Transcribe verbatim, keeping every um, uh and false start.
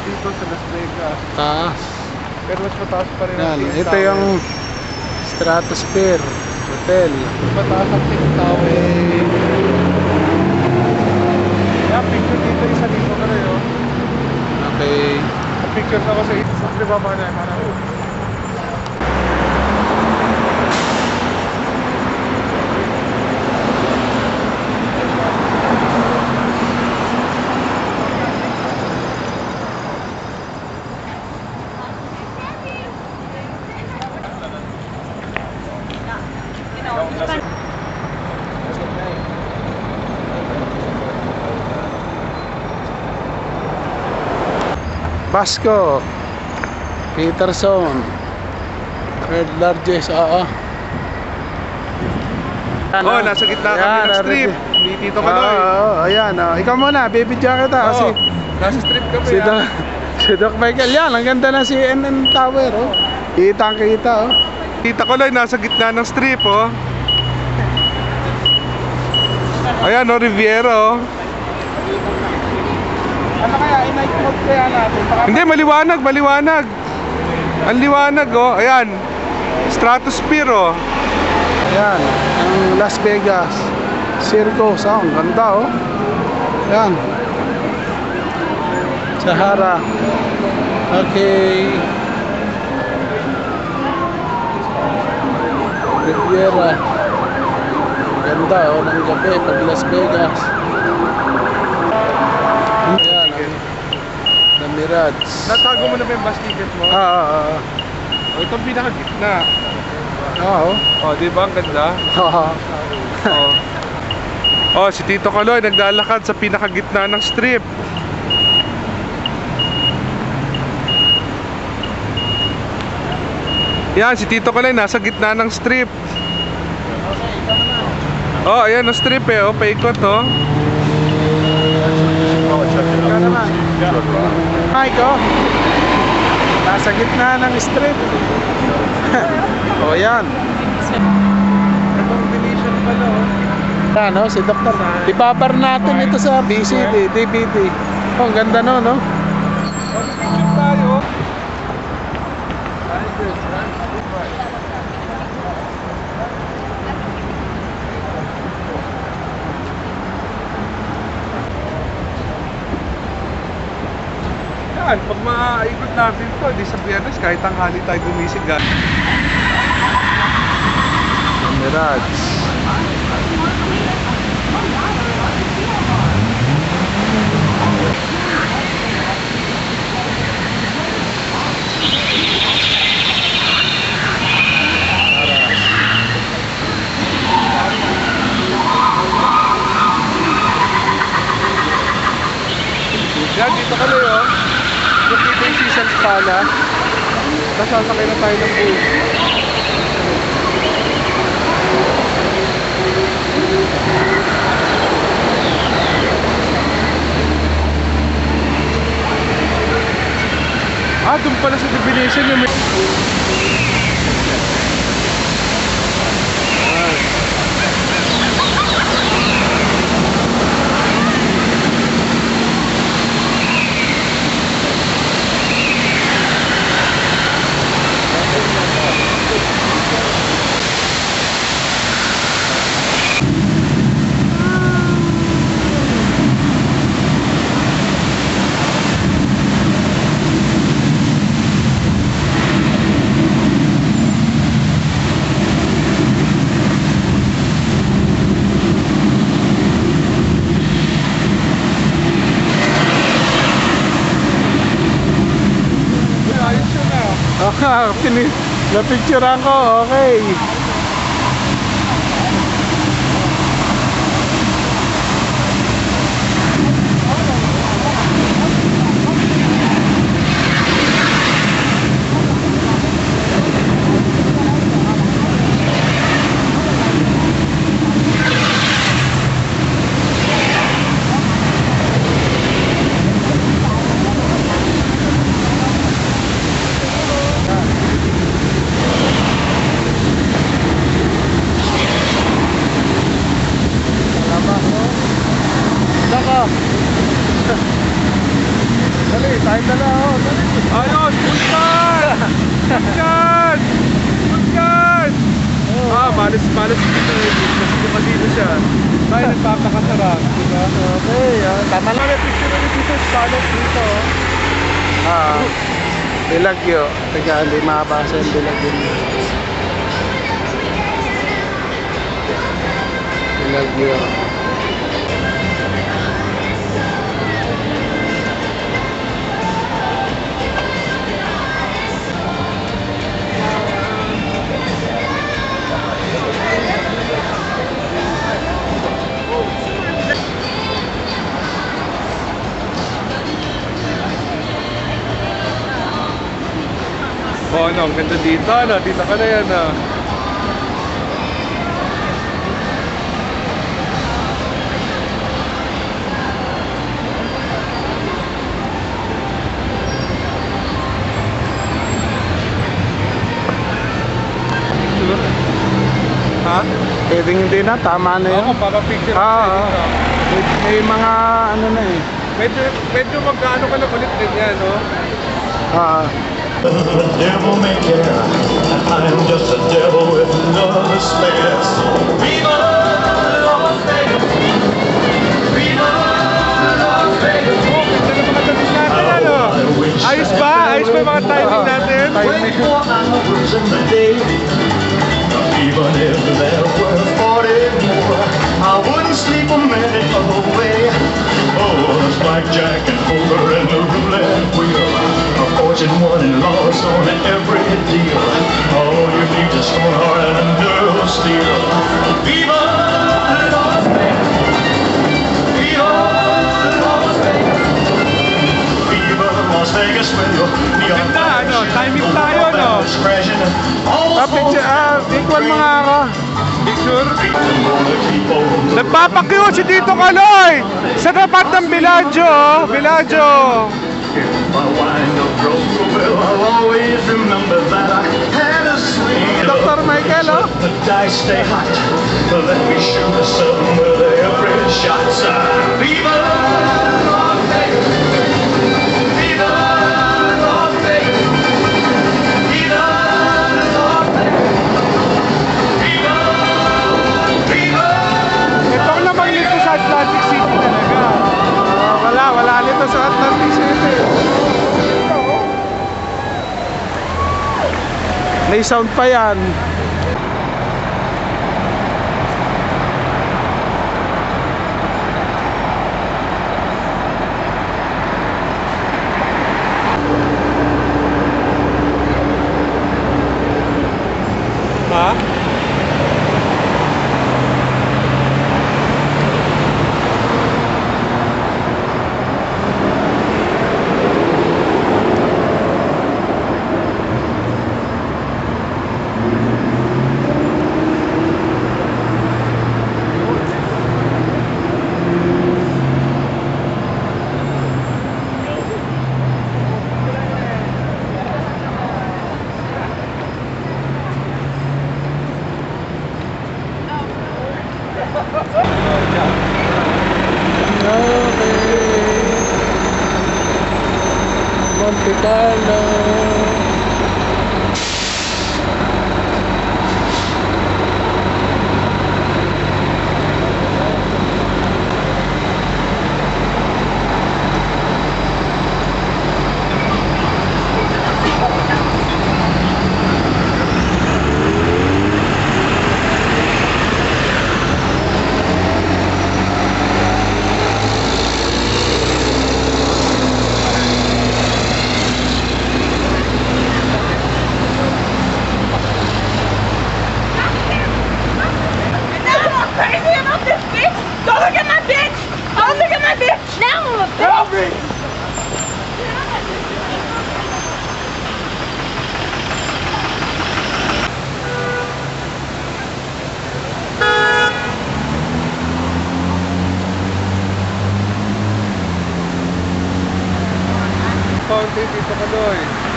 dito sa Las Vegas. Taas. Pero mas mataas pa rin Yan, ang T N ito Tower. yung Stratosphere Hotel. Mas mataas ang T N Tower. Yeah, picture dito, isa dito ka rin, oh. Okay. Picture ako sa isa. Di ba ba na? Parang, Basco, Peterson, third largest, oo. oh, nasa gitna kami ng strip. Hindi dito ka Oo, doon. oo, ayan, oh. Ikaw muna, bibidyan kita kasi Oo, nasa strip kami. si ah. Doc, si Doc Michael, yan, ang ganda ng C N N Tower, oh. Kitang kita, oh. Kita ko lang, nasa gitna ng strip, oh. Ayan, oh, Riviera, oh. Ano kaya, i-night mode kaya natin? Baka Hindi, maliwanag, maliwanag. Ang liwanag, oh. Ayan, Stratosphere, oh. Ayan, ang Las Vegas Circus, oh, ang ganda, oh. Ayan, Sahara. Okay. Riviera. Ganda, oh, ng gabi pag Las Vegas. Ayan, ang The Mirage. Natago mo na ba yung bus ticket mo? Ah, ah, ah. Oh, itong pinakagitna. Ah, oh. Oh, di ba ang ganda? Ah, Oh. Oh, si Tito Kaloy naglalakad sa pinakagitna ng strip. Yan, si Tito Kaloy nasa gitna ng strip. Oh, ayan ang strip eh. Oh, paikot oh. Ikaw naman. Mike, oh. Nasa gitna ng strip. Oh, yan. Itong Venetian pala oh. Ano, si Doktor. Ibabar natin ito sa B C D, D V D. Oh, ang ganda no, no? Picture tayo. Yan, pag maaikot natin to, di sa Biyernes, kahit tanghali tayo gumising gan. Mirage. Yan, dito kami oh. Yung dito yung Seasons Pala. Tapos sasakay na tayo ng boat. Ah, doon pala sa definition yung may... Ayos yun ah. Ah, pini na-picturean ko, okay. pala, oh. Ayos! Pulkan! Pulkan! Pulkan! Ah, malis, malis dito eh. Mas buka dito siya. Ay, nagpapakasarap, diba? Okay, ah. Tama lang yung picture ulit dito. Scarlet dito. Ah, Bilagyo. Teka, hindi makabasa yung Bilagyo. Bilagyo. Oh, ano, ang ganda dito. Ano, dito ka na yan, ah. Ha? Pwedeng hindi na, tama na yun. Oo, para picture. Ah, dito. may, may mga ano na eh. Medyo, medyo magkano ka na ulit din yan, no? Ah, The devil may care, I'm just a devil with no spares. Viva Las Vegas! Viva Las Vegas! Oh, ganda ng mga tamis natin, ano? Ayos ba? Ayos ba yung mga timing natin? twenty-four hours in the day. Even if there were forty more, I wouldn't sleep a minute away. Oh, it's blackjack and poker and the roulette wheel. A fortune won and lost on every deal. All you need is strong heart and a nerve of steel. Viva Las Vegas! Viva Las Vegas! Viva Las Vegas with your neon Ganda, ano? Timing tayo, no? crashing. ah, picture, ah, equal mga ka. Picture? Keep on Nagpapakyo si Tito Kaloy sa tapat ng Bellagio, oh. Bellagio. my wine of broke, well, I'll always remember that I had a sweet Doctor Michael, oh. the dice stay hot. Let me shoot a seven with every shot. Viva Las Vegas! Viva Las Vegas! Viva Las Vegas! Viva! Viva! Ito ang naman nito sa Atlantic City talaga. Ah, wala, wala nito sa Atlantic City. May sound pa yan. Ha? Monte Carlo. Crazy about this bitch! Don't look at my bitch! Don't look at my bitch! Now I'm a bitch! Help me! Fountain dito Kaloy.